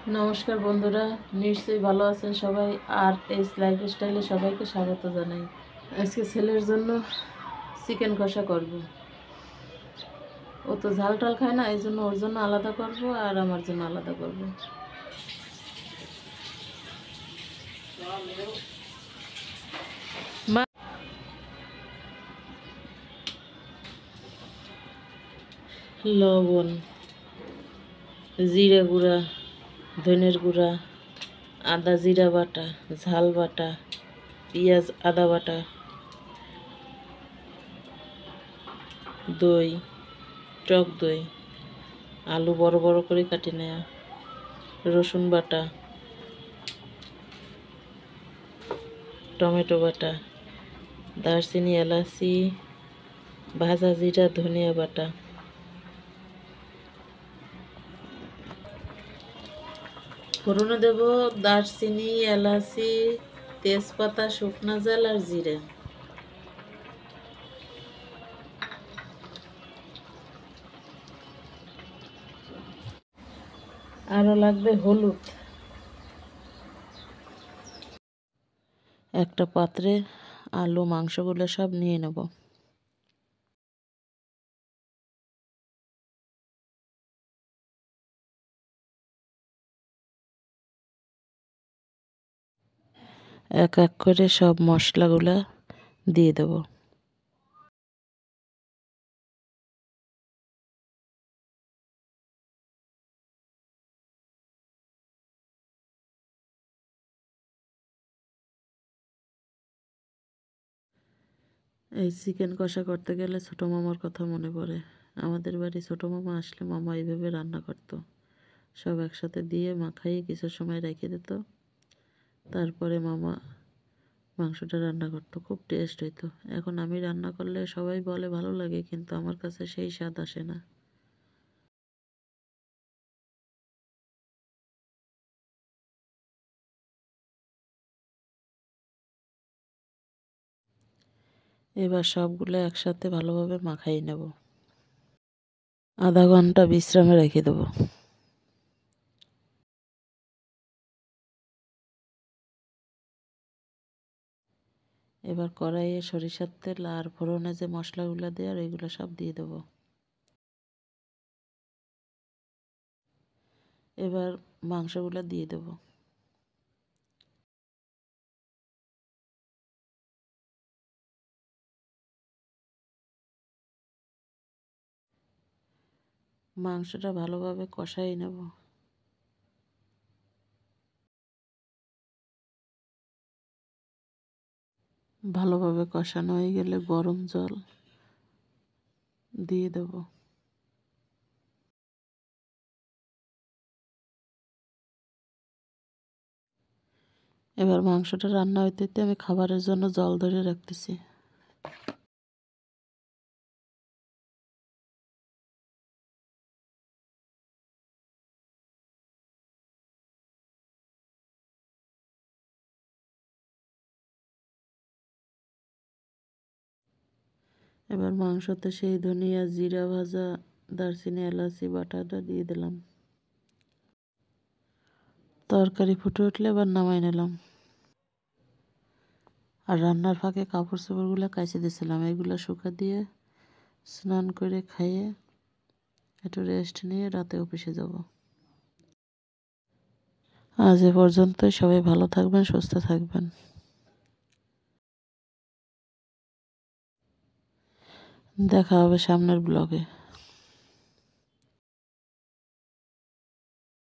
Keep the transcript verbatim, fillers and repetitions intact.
নমস্কার বন্ধুরা, নিশ্চয়ই ভালো আছেন সবাই। আর এই লাইফস্টাইলে সবাইকে স্বাগত জানাই। আজকে ছেলের জন্য চিকেন কষা করব। ও তো ঝাল টাল খায় না, এই জন্য ওর জন্য আলাদা করব আর আমার জন্য আলাদা করব। লবণ, জিরা গুঁড়া, ধনের গুঁড়া, আদা জিরা বাটা, ঝাল বাটা, পেঁয়াজ আদা বাটা, দই, টক দই, আলু বড় বড় করে কাটি নেওয়া, রসুন বাটা, টমেটো বাটা, দারচিনি, এলাচি, ভাজা জিরা, ধনিয়া বাটা। ফোড়নে দেব দারচিনি, এলাচি, তেজপাতা, শুকনো জাল আর জিরে। আরও লাগবে হলুদ। একটা পাত্রে আলু মাংসগুলো সব নিয়ে নেব। এক এক করে সব মশলাগুলো দিয়ে দেব। এই চিকেন কষা করতে গেলে ছোটো মামার কথা মনে পড়ে। আমাদের বাড়ি ছোটো মামা আসলে মামা এইভাবে রান্না করতো। সব একসাথে দিয়ে মাখাইয়ে কিছু সময় রেখে দিত, তারপরে মামা মাংসটা রান্না করতো। খুব টেস্ট হইতো। এখন আমি রান্না করলে সবাই বলে ভালো লাগে, কিন্তু আমার কাছে সেই স্বাদ আসে না। এবার সবগুলো একসাথে ভালোভাবে মাখাই নেব। আধা ঘন্টা বিশ্রামে রেখে দেবো। এবার কড়াইয়ে সরিষার তেল আর ফোড়নে যে মশলাগুলো দেওয়ার ওইগুলো সব দিয়ে দেবো। এবার মাংসগুলো দিয়ে দেবো। মাংসটা ভালোভাবে কষাই নেব। ভালোভাবে কষানো হয়ে গেলে গরম জল দিয়ে দেব। এবার মাংসটা রান্না হইতে হইতে আমি খাবারের জন্য জল ধরে রাখতেছি। এবার মাংসতে সেই ধনিয়া, জিরা ভাজা, দারচিনি, এলাচি বাটাটা দিয়ে দিলাম। তরকারি ফুটে উঠলে এবার নামাই নিলাম। আর রান্নার ফাঁকে কাপড় চোপড়গুলো কাচে দিয়েছিলাম, এগুলো শুকা দিয়ে স্নান করে খাইয়ে একটু রেস্ট নিয়ে রাতে অফিসে যাব। আজ এ পর্যন্তই। সবাই ভালো থাকবেন, সুস্থ থাকবেন। দেখা হবে সামনের ব্লগে।